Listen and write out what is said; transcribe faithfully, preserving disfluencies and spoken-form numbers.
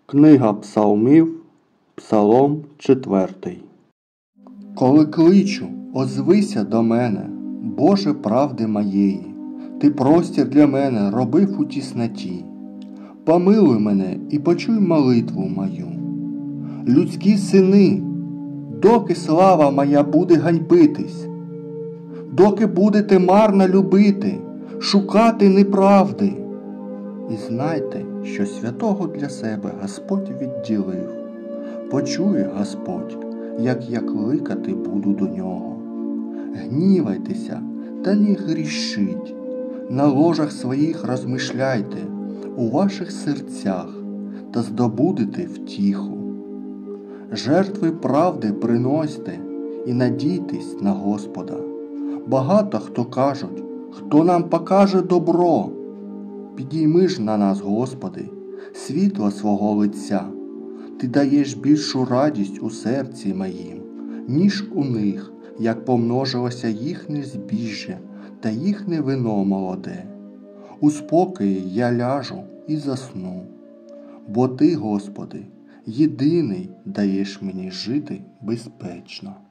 Книга Псалмів, Псалом четвертий. Коли кличу, озвися до мене, Боже правди моєї, Ти простір для мене робив у тісноті. Помилуй мене і почуй молитву мою. Людські сини, доки слава моя буде ганьбитись, доки будете марно любити, шукати неправди. І знайте, що святого для себе Господь відділив. Почує Господь, як я кликати буду до нього. Гнівайтеся, та не грішіть, на ложах своїх розмишляйте у ваших серцях та здобудете втіху. Жертви правди приносьте і надійтесь на Господа. Багато хто кажуть, хто нам покаже добро. Підійми ж на нас, Господи, світло свого лиця. Ти даєш більшу радість у серці моїм, ніж у них, як помножилося їхнє збіжжя та їхнє вино молоде. У спокої я ляжу і засну, бо Ти, Господи, єдиний даєш мені жити безпечно.